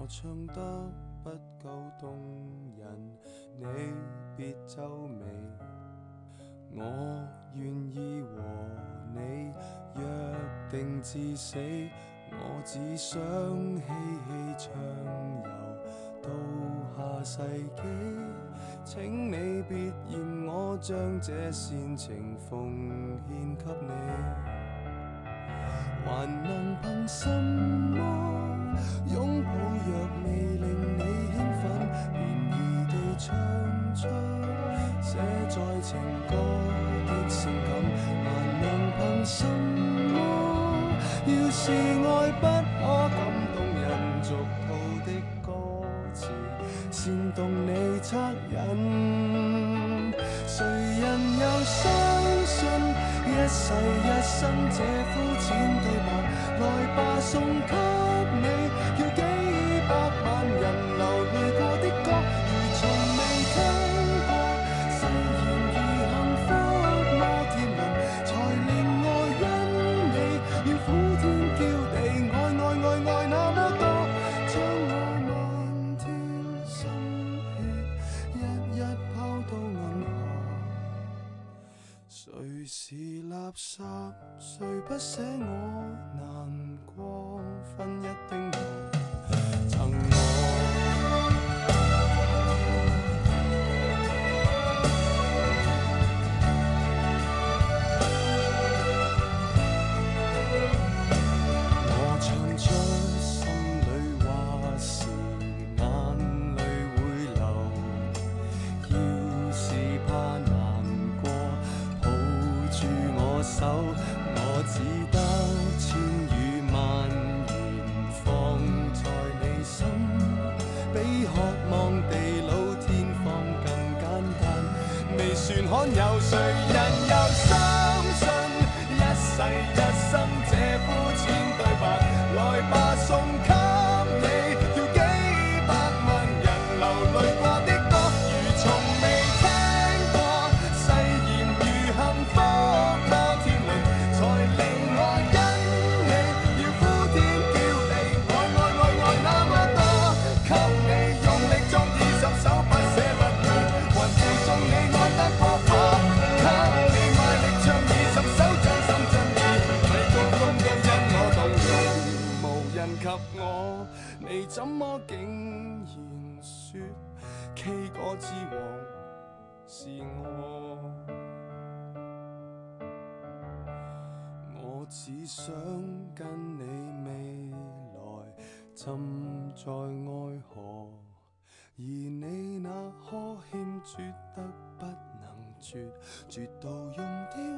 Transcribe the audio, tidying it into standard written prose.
唱得不夠動人，你別皺眉。我願意和你約定至死，我只想嬉戲暢遊到下世紀。請你別嫌我將這煽情奉獻給你，還能憑什麼擁抱若未令你興奮，便宜地唱出寫在情歌的性感，還能憑什麼要是愛不可感動人俗套的歌詞煽動你惻隱，誰人又相信一世一生這膚淺對白？來吧送給你，要幾百萬人流淚過的歌，如從未聽過。誓言如幸福摩天輪，才令我因你要苦天驕地愛那麼多，將我漫天心血一一拋到銀河。誰是垃圾？誰不捨我難過？分一丁糖贈我。我唱出心裏話時，眼淚會流。要是怕難過，抱住我手，我只得千語萬言放在你心，比渴望地老天荒更簡單。未算罕有，誰人又相信一世一生這膚淺對白？來吧送給你，要幾百萬人流淚過的歌，如從未聽過。誓言如幸福摩天輪，才令我因你要呼天叫地愛那麼多。給你用力作20首不捨不棄，還附送你愛得過火。給你賣力唱20首真心真意，米高風都因我動容，無人及我。你怎麼竟然說 K 歌之王是我？我只想跟你未來浸在愛河，而你那呵欠絕得不能絕，絕到用掉